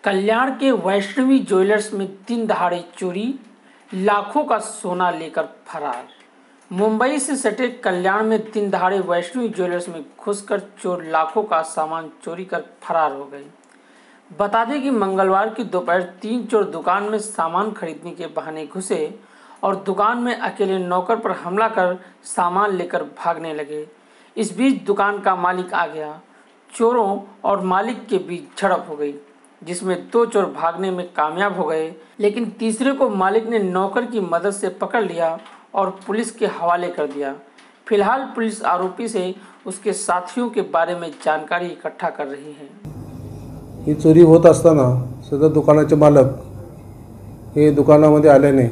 कल्याण के Vaishnavi jewellers में दिन दहाड़े चोरी, लाखों का सोना लेकर फरार। मुंबई से सटे कल्याण में दिन दहाड़े वैष्णवी ज्वेलर्स में घुसकर चोर लाखों का सामान चोरी कर फरार हो गए। बता दें कि मंगलवार की दोपहर 3 चोर दुकान में सामान खरीदने के बहाने घुसे और दुकान में अकेले नौकर पर हमला कर सामान लेकर भागने लगे। इस बीच दुकान का मालिक आ गया। चोरों और मालिक के बीच झड़प हो गई, जिसमें 2 चोर भागने में कामयाब हो गए, लेकिन तीसरे को मालिक ने नौकर की मदद से पकड़ लिया और पुलिस के हवाले कर दिया। फिलहाल पुलिस आरोपी से उसके साथियों के बारे में जानकारी इकट्ठा कर रही है। ही चोरी होत असताना सदर दुकानाचे मालक हे दुकानामध्ये आल्याने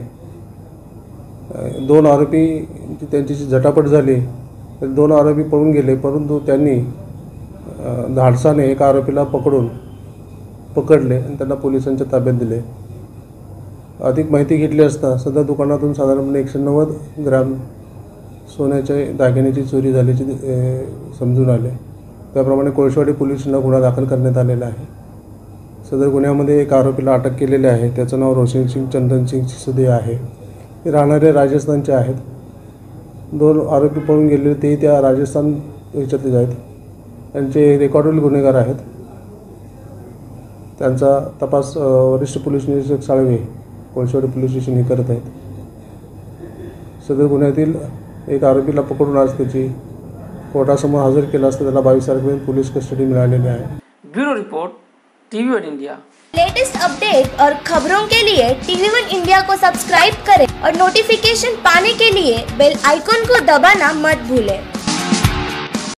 2 आरोपी त्यांची झटापट झाली। 2 आरोपी पळून गेले, परंतु त्यांनी धाडसाने एक आरोपीला पकडले आणि त्यांना पोलिसांच्या ताब्यात दिले। अधिक माहिती घेतली असता सदर दुकानातून साधारणपणे 190 ग्रॅम सोन्याच्या दागिन्याची चोरी झाल्याचे समजून आले। त्याप्रमाणे कोळशेवाडी पोलीस स्टेशनला गुन्हा दाखल करण्यात आलेला आहे। सदर गुन्ह्यामध्ये एक आरोपीला अटक केलेली आहे। त्याचं नाव रोशन सिंग चंदन सिंग सिसोदिया आहे। ते राहणारे राजस्थानचे आहेत। 2 आरोपी पळून गेलेले ते त्या राजस्थान याच्यातले आहेत। त्यांचे रेकॉर्डवरील गुन्हेगार आहेत। त्यांचा तपास वरिष्ठ पोलीस निरीक्षक साळवे कोळशेवाडी पोलीस स्टेशन हे करत आहेत। सदर गुन्ह्यातील एक आरोपीला पकडून आज त्याची कोर्टासमोर हजर केला असता त्याला 22 तारखेपर्यंत पोलीस कस्टडी मिळालेली आहे। Bureau report, TV one India. Latest update और खबरों के लिए टीवी वन इंडिया को सब्सक्राइब करें और नोटिफिकेशन पाने के लिए बेल आइकॉन को दबाना मत भूलें।